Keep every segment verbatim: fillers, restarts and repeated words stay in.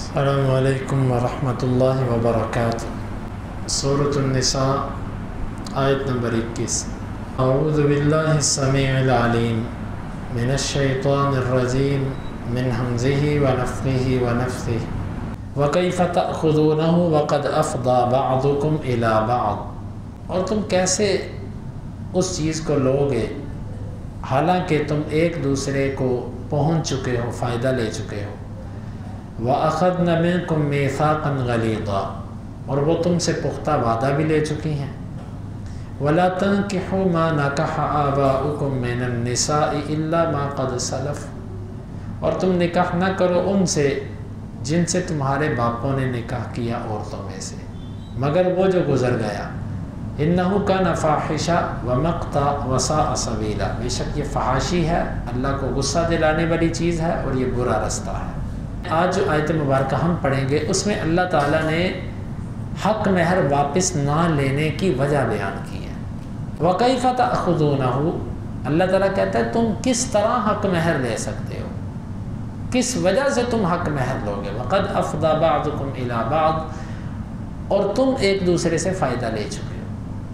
السلام علیکم ورحمۃ اللہ وبرکاتہ۔ سورۃ النساء آیت نمبر اکیس۔ اعوذ باللہ السمیع العلیم من الشیطان الرجیم من حمزہ ونفخہ ونفثہ وکیف تأخذونہ وقد افضی بعضکم الی بعض، اور تم کیسے اس چیز کو لوگے حالانکہ تم ایک دوسرے کو پہنچ چکے ہو، فائدہ لے چکے ہو۔ وَأَخَذْنَ مِنْكُمْ مِيثَاقًا غَلِيظًا، اور وہ تم سے پختہ وعدہ بھی لے چکی ہیں۔ وَلَا تَنْكِحُوا مَا نَكَحَ آبَاؤُكُمْ مِنَ النِّسَاءِ إِلَّا مَا قَدْ سَلَفَ، اور تم نکاح نہ کرو ان سے جن سے تمہارے باپوں نے نکاح کیا عورتوں میں سے، مگر وہ جو گزر گیا۔ إِنَّهُ كَانَ فَاحِشًا وَمَقْتًا وَسَاءَ سَبِيلًا، بے شک یہ فحاشی ہے، اللہ کو غصہ دلانے والی چیز ہے اور یہ برا رستہ ہے۔ آج جو آیت مبارکہ ہم پڑھیں گے اس میں اللہ تعالیٰ نے حق مہر واپس نہ لینے کی وجہ بیان کی ہے۔ وَكَيْفَ تَأْخُذُونَهُ، اللہ تعالیٰ کہتا ہے تم کس طرح حق مہر لے سکتے ہو، کس وجہ سے تم حق مہر لوگے۔ وَقَدْ أَفْضَى بَعْضُكُمْ إِلَى بَعْضٍ، اور تم ایک دوسرے سے فائدہ لے چکے ہو۔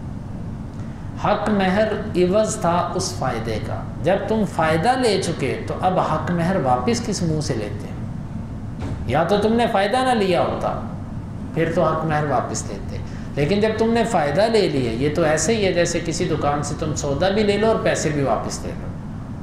حق مہر عوض تھا اس فائدے کا، جب تم فائدہ لے چکے تو اب حق مہر واپس کس منہ سے لیتے ہیں؟ یا تو تم نے فائدہ نہ لیا ہوتا پھر تو حق مہر واپس لیتے، لیکن جب تم نے فائدہ لے لیا، یہ تو ایسے ہی ہے جیسے کسی دکان سے تم سودا بھی لے لو اور پیسے بھی واپس لے لو،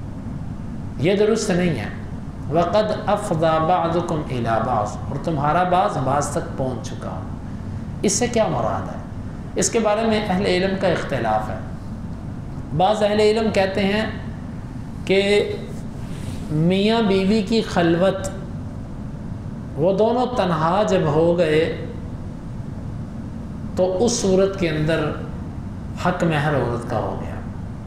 یہ درست نہیں ہے۔ وَقَدْ أَفْضَى بَعْضُكُمْ إِلَى بَعْضٍ، اور تمہارا بعض بعض تک پہنچ چکا ہو۔ اس سے کیا مراد ہے؟ اس کے بارے میں اہل علم کا اختلاف ہے۔ بعض اہل علم کہتے ہیں کہ میاں بیوی کی خلوت، وہ دونوں تنہا جب ہو گئے تو اس صورت کے اندر حق مہر عورت کا ہو گیا۔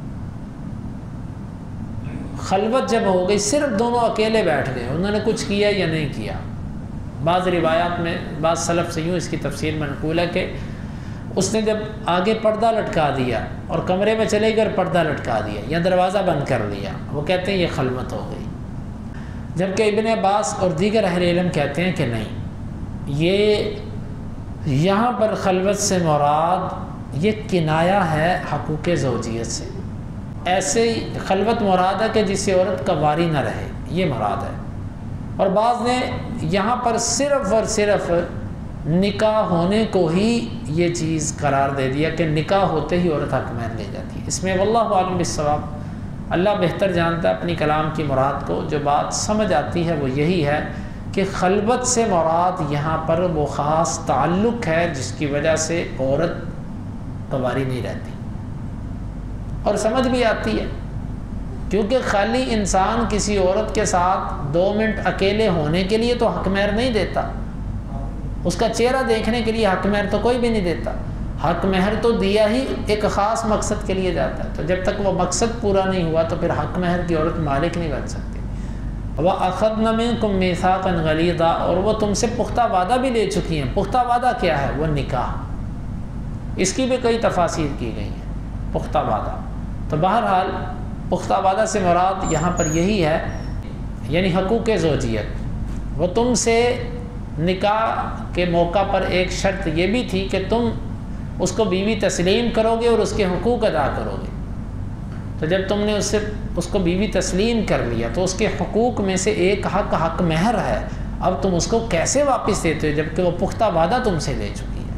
خلوت جب ہو گئی، صرف دونوں اکیلے بیٹھ گئے، انہوں نے کچھ کیا یا نہیں کیا۔ بعض روایات میں بعض سلف سے یوں اس کی تفسیر منقول ہے کہ اس نے جب آگے پردہ لٹکا دیا اور کمرے میں چلے کر پردہ لٹکا دیا یا دروازہ بند کر لیا، وہ کہتے ہیں یہ خلوت ہو گئی۔ جبکہ ابن عباس اور دیگر اہل علم کہتے ہیں کہ نہیں، یہ یہاں پر خلوت سے مراد یہ کنایہ ہے حقوق زوجیت سے۔ ایسے ہی خلوت مراد ہے کہ جس سے عورت کنواری نہ رہے، یہ مراد ہے۔ اور بعض نے یہاں پر صرف اور صرف نکاح ہونے کو ہی یہ چیز قرار دے دیا کہ نکاح ہوتے ہی عورت حق مہر لے جاتی ہے۔ اس میں واللہ عالم بالصواب، اللہ بہتر جانتا ہے اپنی کلام کی مراد کو۔ جو بات سمجھ آتی ہے وہ یہی ہے کہ خلوت سے مراد یہاں پر وہ خاص تعلق ہے جس کی وجہ سے عورت کنواری نہیں رہتی، اور سمجھ بھی آتی ہے، کیونکہ خالی انسان کسی عورت کے ساتھ دو منٹ اکیلے ہونے کے لیے تو حق مہر نہیں دیتا، اس کا چہرہ دیکھنے کے لیے حق مہر تو کوئی بھی نہیں دیتا۔ حق مہر تو دیا ہی ایک خاص مقصد کے لیے جاتا ہے، تو جب تک وہ مقصد پورا نہیں ہوا تو پھر حق مہر کی عورت مالک نہیں بن سکتی۔ وَأَخَذْنَ مِنْكُمْ مِيثَاقًا غَلِيظًا، اور وہ تم سے پختہ وعدہ بھی لے چکی ہیں۔ پختہ وعدہ کیا ہے؟ وہ نکاح، اس کی بھی کئی تفاسیر کی گئی ہیں۔ پختہ وعدہ تو بہرحال پختہ وعدہ سے مراد یہاں پر یہی ہے، یعنی حقوق زوجیت۔ وہ تم سے نکاح کے موقع پر ایک شرط یہ بھی تھی کہ تم اس کو بیوی تسلیم کرو گے اور اس کے حقوق ادا کرو گے۔ تو جب تم نے اس سے اس کو بیوی تسلیم کر لیا تو اس کے حقوق میں سے ایک حق حق مہر ہے، اب تم اس کو کیسے واپس دیتے ہو جبکہ وہ پختہ وعدہ تم سے لے چکی ہے۔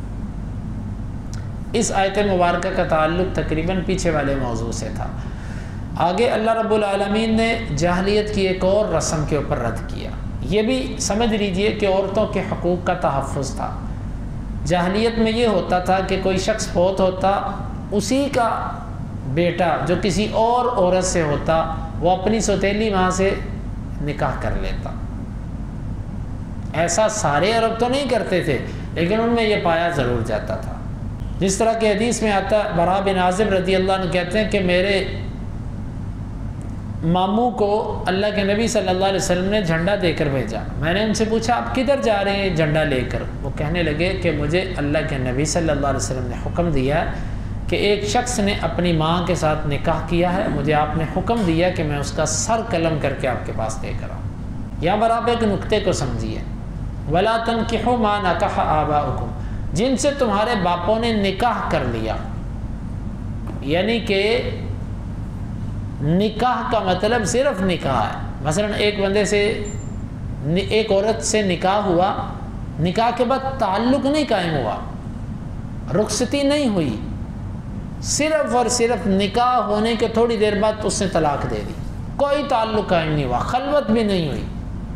اس آیت مبارکہ کا تعلق تقریباً پیچھے والے موضوع سے تھا۔ آگے اللہ رب العالمین نے جاہلیت کی ایک اور رسم کے اوپر رد کیا۔ یہ بھی سمجھ لیجئے کہ عورتوں کے حقوق کا تحفظ تھا۔ جاہلیت میں یہ ہوتا تھا کہ کوئی شخص فوت ہوتا، اسی کا بیٹا جو کسی اور عورت سے ہوتا وہ اپنی سوتیلی ماں سے نکاح کر لیتا۔ ایسا سارے عرب تو نہیں کرتے تھے، لیکن ان میں یہ پایا ضرور جاتا تھا۔ جس طرح کہ حدیث میں آتا، براء بن عازب رضی اللہ عنہ کہتے ہیں کہ میرے ماموں کو اللہ کے نبی صلی اللہ علیہ وسلم نے جھنڈا دے کر بھیجا۔ میں نے ان سے پوچھا آپ کدھر جا رہے ہیں جھنڈا لے کر؟ وہ کہنے لگے کہ مجھے اللہ کے نبی صلی اللہ علیہ وسلم نے حکم دیا کہ ایک شخص نے اپنی ماں کے ساتھ نکاح کیا ہے، مجھے آپ نے حکم دیا کہ میں اس کا سر قلم کر کے آپ کے پاس لے کر آؤں۔ یہاں پر آپ ایک نقطے کو سمجھیے ولا تنکحوا ما نکح آباؤکم، جن سے تمہارے باپوں نے نکاح کر لیا، یعنی کہ نکاح کا مطلب صرف نکاح ہے۔ مثلا ایک بندے سے ایک عورت سے نکاح ہوا، نکاح کے بعد تعلق نہیں قائم ہوا، رخصتی نہیں ہوئی، صرف اور صرف نکاح ہونے کے تھوڑی دیر بعد اس نے طلاق دے دی، کوئی تعلق قائم نہیں ہوا، خلوت بھی نہیں ہوئی،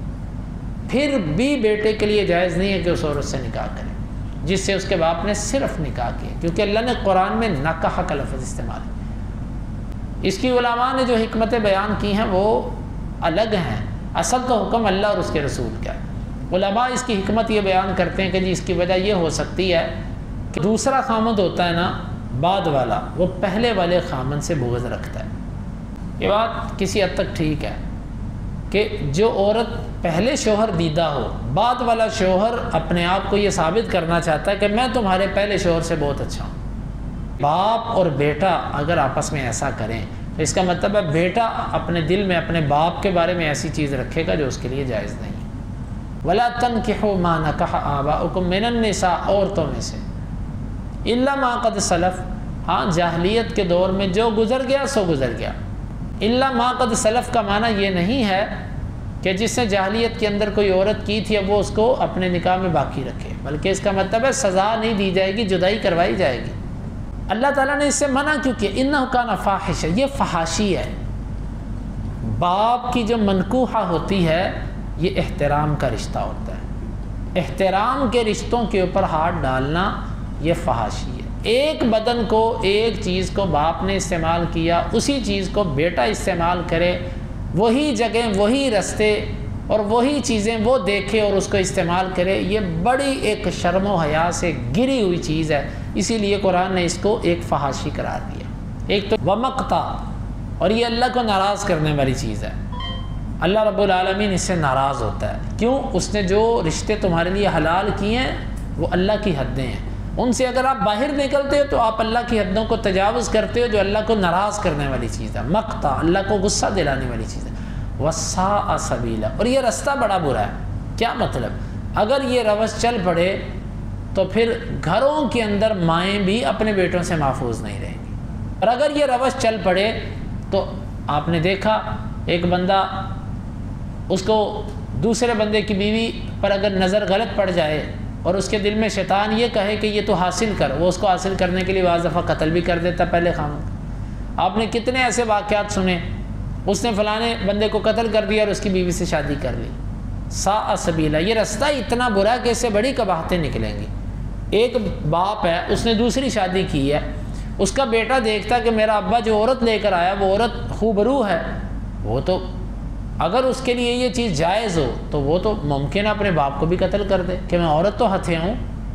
پھر بھی بیٹے کے لیے جائز نہیں ہے کہ اس عورت سے نکاح کرے جس سے اس کے باپ نے صرف نکاح کیا، کیونکہ اللہ نے قرآن میں نکاح کا لفظ استعمال ہے۔ اس کی علماء نے جو حکمتیں بیان کی ہیں وہ الگ ہیں، اصل تو حکم اللہ اور اس کے رسول کا ہے۔ علماء اس کی حکمت یہ بیان کرتے ہیں کہ جی اس کی وجہ یہ ہو سکتی ہے کہ دوسرا خامند ہوتا ہے نا بعد والا، وہ پہلے والے خامند سے بغض رکھتا ہے۔ یہ بات کسی حد تک ٹھیک ہے کہ جو عورت پہلے شوہر دیدہ ہو، بعد والا شوہر اپنے آپ کو یہ ثابت کرنا چاہتا ہے کہ میں تمہارے پہلے شوہر سے بہت اچھا ہوں۔ باپ اور بیٹا اگر آپس میں ایسا کریں تو اس کا مطلب ہے بیٹا اپنے دل میں اپنے باپ کے بارے میں ایسی چیز رکھے گا جو اس کے لیے جائز نہیں۔ وَلَا تَنْكِحُوا مَا نَكَحَ آبَاؤُكُم مِّنَ النِّسَاءِ، عورتوں میں سے، إِلَّا مَا قَدْ سَلَفَ، ہاں جاہلیت کے دور میں جو گزر گیا سو گزر گیا۔ إِلَّا مَا قَدْ سَلَفَ کا معنی یہ نہیں ہے کہ جس نے جاہلیت کے اندر کوئی عورت کی تھی اب وہ اس کو اپنے نکاح میں باقی رکھے، بلکہ اس کا مطلب ہے سزا نہیں دی جائے گی، جدائی کروائی جائے گی۔ اللہ تعالیٰ نے اس سے منع کیوں کیا؟ إِنَّهُ كَانَ فَاحِشًا، یہ فحاشی ہے۔ باپ کی جو منکوحہ ہوتی ہے یہ احترام کا رشتہ ہوتا ہے، احترام کے رشتوں کے اوپر ہاتھ ڈالنا یہ فحاشی ہے۔ ایک بدن کو، ایک چیز کو باپ نے استعمال کیا، اسی چیز کو بیٹا استعمال کرے، وہی جگہ، وہی رستے اور وہی چیزیں وہ دیکھے اور اس کو استعمال کرے، یہ بڑی ایک شرم و حیا سے گری ہوئی چیز ہے۔ اسی لیے قرآن نے اس کو ایک فحاشی قرار دیا۔ ایک تو ومقتا، اور یہ اللہ کو ناراض کرنے والی چیز ہے۔ اللہ رب العالمین اس سے ناراض ہوتا ہے۔ کیوں؟ اس نے جو رشتے تمہارے لیے حلال کیے ہیں وہ اللہ کی حدیں ہیں، ان سے اگر آپ باہر نکلتے ہو تو آپ اللہ کی حدوں کو تجاوز کرتے ہو، جو اللہ کو ناراض کرنے والی چیز ہے۔ مقتا، اللہ کو غصہ دلانے والی چیز ہے۔ وَسَاءَ سَبِيلًا، اور یہ رستہ بڑا برا ہے۔ کیا مطلب؟ اگر یہ روش چل پڑے تو پھر گھروں کے اندر مائیں بھی اپنے بیٹوں سے محفوظ نہیں رہیں گی، اور اگر یہ روش چل پڑے تو آپ نے دیکھا ایک بندہ، اس کو دوسرے بندے کی بیوی پر اگر نظر غلط پڑ جائے اور اس کے دل میں شیطان یہ کہے کہ یہ تو حاصل کر، وہ اس کو حاصل کرنے کے لیے بعض دفعہ قتل بھی کر دیتا پہلے خامد۔ آپ نے کتنے ایسے واقعات سنے، اس نے فلانے بندے کو قتل کر دیا اور اس کی بیوی سے شادی کر لی۔ ساء سبیلا، یہ رستہ اتنا برا ہے کہ اس سے بڑی قباحتیں نکلیں گی۔ ایک باپ ہے، اس نے دوسری شادی کی ہے، اس کا بیٹا دیکھتا کہ میرا ابا جو عورت لے کر آیا وہ عورت خوبرو ہے، وہ تو اگر اس کے لیے یہ چیز جائز ہو تو وہ تو ممکن ہے اپنے باپ کو بھی قتل کر دے کہ میں عورت تو ہتھے ہوں۔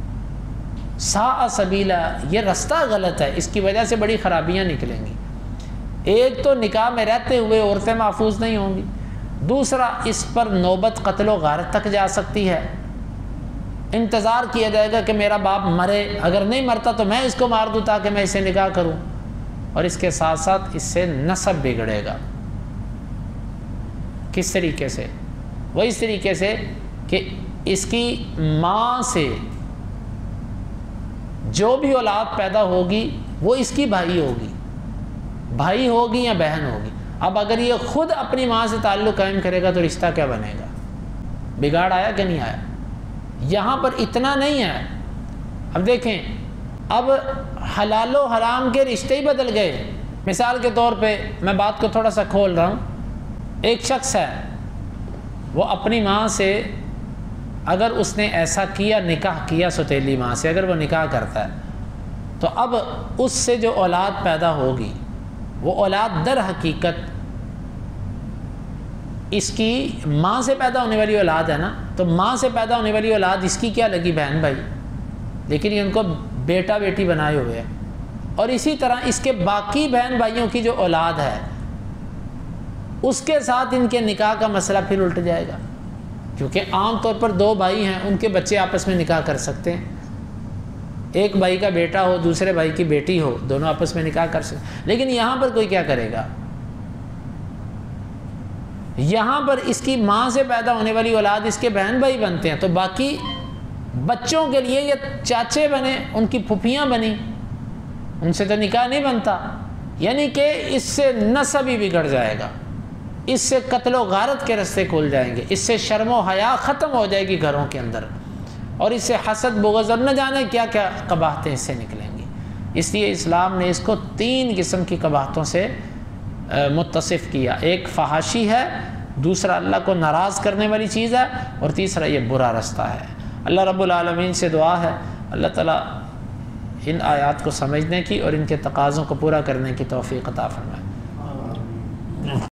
ساء سبیلا، یہ رستہ غلط ہے، اس کی وجہ سے بڑی خرابیاں نکلیں گی۔ ایک تو نکاح میں رہتے ہوئے عورتیں محفوظ نہیں ہوں گی، دوسرا اس پر نوبت قتل و غارت تک جا سکتی ہے۔ انتظار کیا جائے گا کہ میرا باپ مرے، اگر نہیں مرتا تو میں اس کو مار دوں تاکہ میں اسے نکاح کروں، اور اس کے ساتھ ساتھ اس سے نسب بگڑے گا۔ کس طریقے سے؟ وہ اس طریقے سے کہ اس کی ماں سے جو بھی اولاد پیدا ہوگی وہ اس کی بھائی ہوگی، بھائی ہوگی یا بہن ہوگی۔ اب اگر یہ خود اپنی ماں سے تعلق قائم کرے گا تو رشتہ کیا بنے گا؟ بگاڑ آیا کہ نہیں آیا؟ یہاں پر اتنا نہیں ہے، اب دیکھیں، اب حلال و حرام کے رشتے ہی بدل گئے۔ مثال کے طور پہ میں بات کو تھوڑا سا کھول رہا ہوں، ایک شخص ہے، وہ اپنی ماں سے اگر اس نے ایسا کیا، نکاح کیا سوتیلی ماں سے، اگر وہ نکاح کرتا ہے تو اب اس سے جو اولاد پیدا ہوگی وہ اولاد در حقیقت اس کی ماں سے پیدا ہونے والی اولاد ہے نا، تو ماں سے پیدا ہونے والی اولاد اس کی کیا لگی؟ بہن بھائی، لیکن یہ ان کو بیٹا بیٹی بنائے ہوئے ہیں۔ اور اسی طرح اس کے باقی بہن بھائیوں کی جو اولاد ہے اس کے ساتھ ان کے نکاح کا مسئلہ پھر الٹ جائے گا، کیونکہ عام طور پر دو بھائی ہیں، ان کے بچے آپس میں نکاح کر سکتے ہیں، ایک بھائی کا بیٹا ہو، دوسرے بھائی کی بیٹی ہو، دونوں آپس میں نکاح کر سکتے ہیں۔ لیکن یہاں پر کوئی کیا کرے گا؟ یہاں پر اس کی ماں سے پیدا ہونے والی اولاد اس کے بہن بھائی بنتے ہیں، تو باقی بچوں کے لیے یہ چاچے بنے، ان کی پھپھیاں بنی، ان سے تو نکاح نہیں بنتا، یعنی کہ اس سے نسب ہی بگڑ جائے گا، اس سے قتل و غارت کے راستے کھل جائیں گے، اس سے شرم و حیا ختم ہو جائے گی گھروں کے اندر، اور اس سے حسد بغض اور نہ جانے کیا کیا قباحتیں اس سے نکلیں گی۔ اس لیے اسلام نے اس کو تین قسم کی قباحتوں سے متصف کیا، ایک فحاشی ہے، دوسرا اللہ کو ناراض کرنے والی چیز ہے، اور تیسرا یہ برا رستہ ہے۔ اللہ رب العالمین سے دعا ہے اللہ تعالیٰ ان آیات کو سمجھنے کی اور ان کے تقاضوں کو پورا کرنے کی توفیق عطا فرمائے۔